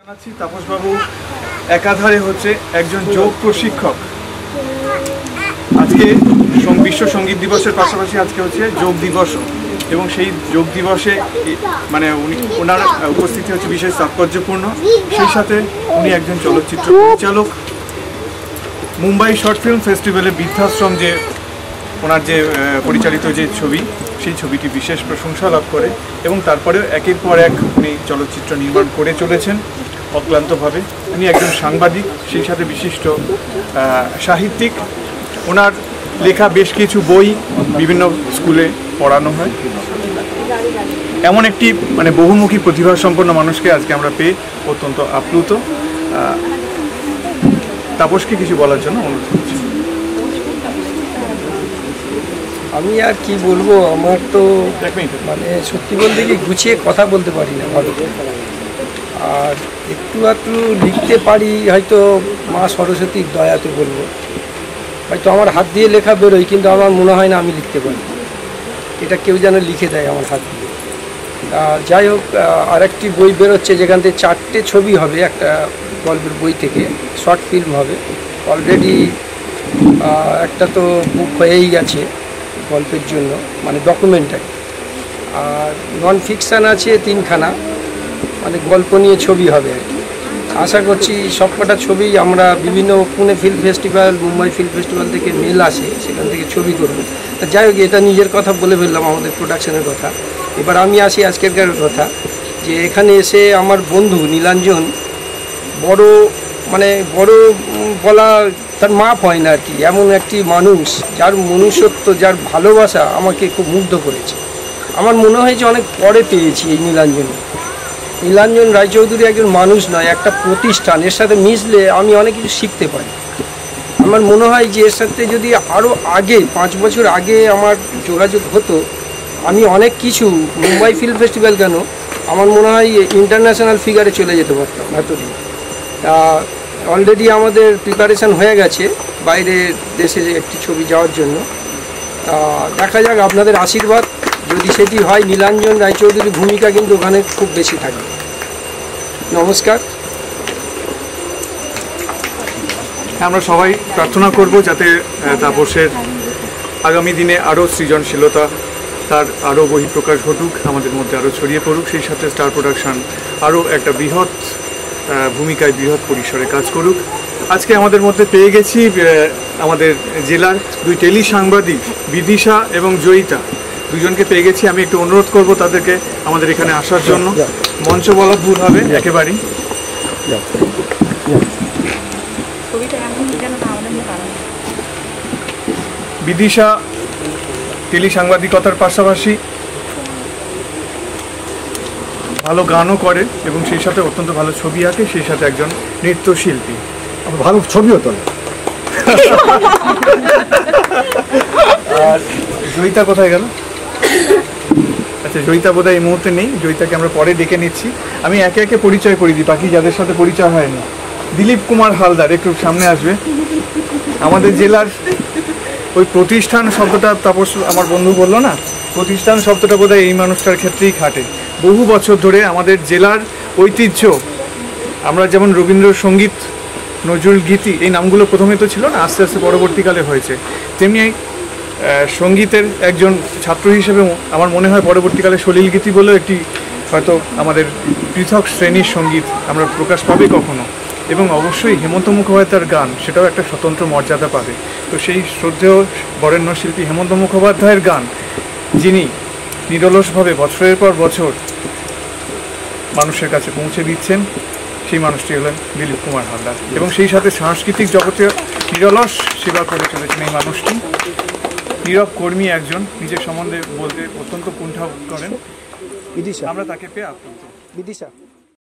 তাপস বাবু একাধারে হচ্ছে একজন যোগ প্রশিক্ষক। আজকে বিশ্ব সঙ্গীত দিবসের পাশাপাশি আজকে হচ্ছে যোগ দিবস, এবং সেই যোগ দিবসে মানে ওনার উপস্থিতি হচ্ছে বিশেষ তাৎপর্যপূর্ণ। সেই সাথে উনি একজন চলচ্চিত্র পরিচালক। মুম্বাই শর্ট ফিল্ম ফেস্টিভ্যালে বৃদ্ধাশ্রম যে ওনার যে পরিচালিত যে ছবি, সেই ছবিটি বিশেষ প্রশংসা লাভ করে, এবং তারপরেও একের পর এক উনি চলচ্চিত্র নির্মাণ করে চলেছেন অক্লান্তভাবে। উনি একজন সাংবাদিক, সেই সাথে বিশিষ্ট সাহিত্যিক। ওনার লেখা বেশ কিছু বই বিভিন্ন স্কুলে পড়ানো হয়। এমন একটি মানে বহুমুখী প্রতিভাসম্পন্ন মানুষকে আজকে আমরা পেয়ে অত্যন্ত আপ্লুত। তাপসকে কিছু বলার জন্য অনুরোধ করছি। আমি আর কি বলবো, আমার তো মানে সত্যি বলতে কি গুছিয়ে কথা বলতে পারি না ভালো, আর একটু একটু লিখতে পারি, হয়তো মা সরস্বতীর দয়াতে বলবো। হয়তো আমার হাত দিয়ে লেখা বেরোয়, কিন্তু আমার মনে হয় না আমি লিখতে পারি, এটা কেউ যেন লিখে দেয় আমার হাত দিয়ে। যাই হোক, আরেকটি বই বেরোচ্ছে যেখান থেকে 4টে ছবি হবে, একটা গল্পের বই থেকে শর্ট ফিল্ম হবে। অলরেডি একটা তো বুক হয়েই গেছে গল্পের জন্য, মানে ডকুমেন্টারি। আর নন ফিকশান আছে 3খানা, মানে গল্প নিয়ে ছবি হবে আর কি। আশা করছি সবকটা ছবি আমরা বিভিন্ন Pune film festival, Mumbai film festival থেকে মেল আসে, সেখান থেকে ছবি করব। যাই হোক, এটা নিজের কথা বলে ফেললাম, আমাদের প্রোডাকশনের কথা। এবার আমি আসি আজকেরকার কথা, যে এখানে এসে আমার বন্ধু নীলাঞ্জন বড় বলা তার মাপ হয় না আর কি, এমন একটি মানুষ যার মনুষ্যত্ব, যার ভালোবাসা আমাকে খুব মুগ্ধ করেছে। আমার মনে হয়েছে অনেক পরে পেয়েছি এই নীলাঞ্জন রায়চৌধুরী একজন মানুষ নয়, একটা প্রতিষ্ঠান। এর সাথে মিশলে আমি অনেক কিছু শিখতে পারি। আমার মনে হয় যে এর সাথে যদি আরও আগে 5 বছর আগে আমার যোগাযোগ হতো, আমি অনেক কিছু মুম্বাই ফিল্ম ফেস্টিভ্যাল কেন, আমার মনে হয় ইন্টারন্যাশনাল ফিগারে চলে যেতে পারতাম এতদিন। তা অলরেডি আমাদের প্রিপারেশান হয়ে গেছে বাইরের দেশে একটি ছবি যাওয়ার জন্য। দেখা যাক, আপনাদের আশীর্বাদ যদি সেটি হয়, নীলাঞ্জন রায়চৌধুরীর ভূমিকা কিন্তু ওখানে খুব বেশি থাকবে। নমস্কার। আমরা সবাই প্রার্থনা করব যাতে তাপসের আগামী দিনে আরও সৃজনশীলতা, তার আরও বহিঃপ্রকাশ ঘটুক, আমাদের মধ্যে আরও ছড়িয়ে পড়ুক। সেই সাথে স্টার প্রোডাকশন আরও একটা বৃহৎ ভূমিকায়, বৃহৎ পরিসরে কাজ করুক। আজকে আমাদের মধ্যে পেয়ে গেছি আমাদের জেলার 2 টেলি সাংবাদিক, বিদিশা এবং জয়িতা, দুজনকে পেয়ে গেছি। আমি একটু অনুরোধ করব তাদেরকে আমাদের এখানে আসার জন্য। মঞ্চ বলা ভুল হবে একেবারেই। বিদিশা টেলি সাংবাদিকতার পাশাপাশি ভালো গানও করে, এবং সেই সাথে অত্যন্ত ভালো ছবি আঁকে, সেই সাথে একজন নৃত্যশিল্পী, ভালো ছবিও তোলে। আর জয়িতা কোথায় গেল? আচ্ছা, জয়িতা বোধহয় এই মুহূর্তে নেই, জয়িতাকে আমরা পরে ডেকে নিচ্ছি। আমি একে একে পরিচয় করে দিই বাকি যাদের সাথে পরিচয় হয়নি। দিলীপ কুমার হালদার একটু সামনে আসবে। আমাদের জেলার ওই প্রতিষ্ঠান শব্দটা তাপস আমার বন্ধু বললো না, প্রতিষ্ঠান শব্দটা বোধহয় এই মানুষটার ক্ষেত্রেই খাটে। বহু বছর ধরে আমাদের জেলার ঐতিহ্য, আমরা যেমন রবীন্দ্রসঙ্গীত, নজরুল গীতি, এই নামগুলো প্রথমে তো ছিল না, আস্তে আস্তে পরবর্তীকালে হয়েছে, তেমনি সঙ্গীতের একজন ছাত্র হিসেবে আমার মনে হয় পরবর্তীকালে সলিল গীতি বলেও একটি হয়তো আমাদের পৃথক শ্রেণীর সঙ্গীত আমরা প্রকাশ পাবে কখনো, এবং অবশ্যই হেমন্ত মুখোপাধ্যায়ের গান, সেটাও একটা স্বতন্ত্র মর্যাদা পাবে। তো সেই শ্রদ্ধেয় বরেণ্য শিল্পী হেমন্ত মুখোপাধ্যায়ের গান যিনি নিরলসভাবে বছরের পর বছর মানুষের কাছে পৌঁছে দিচ্ছেন, সেই মানুষটি হলেন দিলীপ কুমার হালদার, এবং সেই সাথে সাংস্কৃতিক জগতে নিরলস সেবা করে চলেছেন এই মানুষটি। নীরব কর্মী একজন, নিজের সম্বন্ধে বলতে অত্যন্ত কুণ্ঠা করেন। আমরা তাকে পেয়ে আপ্লুত। বিদিশা।